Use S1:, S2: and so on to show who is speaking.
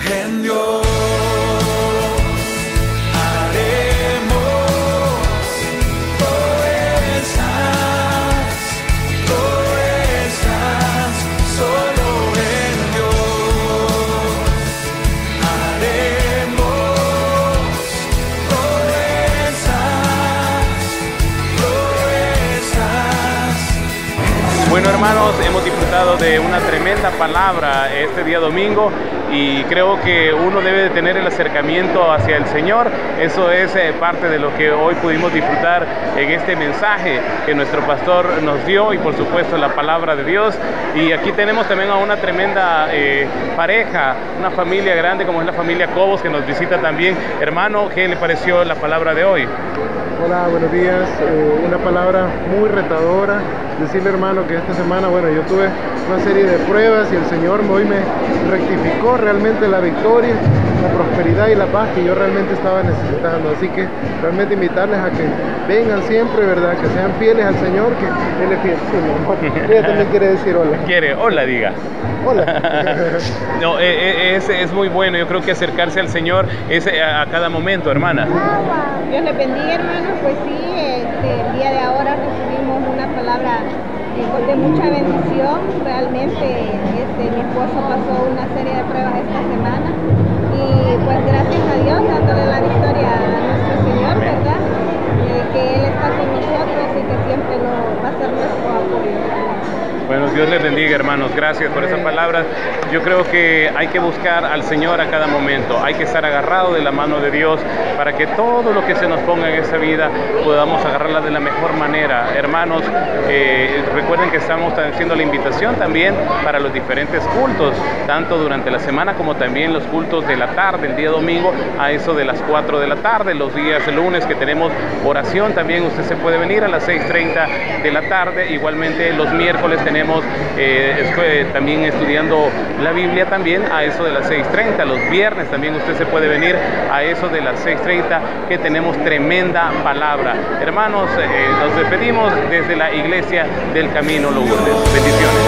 S1: en Dios.
S2: Bueno, hermanos, hemos disfrutado de una tremenda palabra este día domingo y creo que uno debe de tener el acercamiento hacia el Señor. Eso es parte de lo que hoy pudimos disfrutar en este mensaje que nuestro pastor nos dio y por supuesto la palabra de Dios. Y aquí tenemos también a una tremenda pareja, una familia grande como es la familia Cobos que nos visita también. Hermano, ¿qué le pareció la palabra de hoy?
S3: Hola, buenos días. Una palabra muy retadora. Decirle, hermano, que esta semana, bueno, yo tuve una serie de pruebas y el Señor hoy me rectificó realmente la victoria, la prosperidad y la paz que yo realmente estaba necesitando. Así que realmente invitarles a que vengan siempre, ¿verdad? Que sean fieles al Señor, que Él es fiel. Ella también quiere decir hola.
S2: Quiere, hola, diga.
S3: Hola.
S2: No, es muy bueno. Yo creo que acercarse al Señor es a cada momento, hermana.
S4: Dios les bendiga, hermanos. Pues sí, el día de ahora recibimos una palabra de mucha bendición. Realmente mi esposo pasó una serie de pruebas esta semana y pues gracias a Dios dándole la victoria a nuestro Señor, ¿verdad? Que Él está con nosotros y que siempre va a ser nuestro apoyo.
S2: Bueno, Dios les bendiga, hermanos. Gracias por esas palabras. Yo creo que hay que buscar al Señor a cada momento. Hay que estar agarrado de la mano de Dios para que todo lo que se nos ponga en esta vida podamos agarrarla de la mejor manera. Hermanos, recuerden que estamos haciendo la invitación también para los diferentes cultos, tanto durante la semana como también los cultos de la tarde, el día domingo a eso de las 4 de la tarde, los días lunes que tenemos oración también usted se puede venir a las 6:30 de la tarde. Igualmente los miércoles tenemos también estudiando la Biblia también a eso de las 6:30. Los viernes también usted se puede venir a eso de las 6:30 que tenemos tremenda palabra. Hermanos, nos despedimos desde la Iglesia del Camino Lourdes. Bendiciones.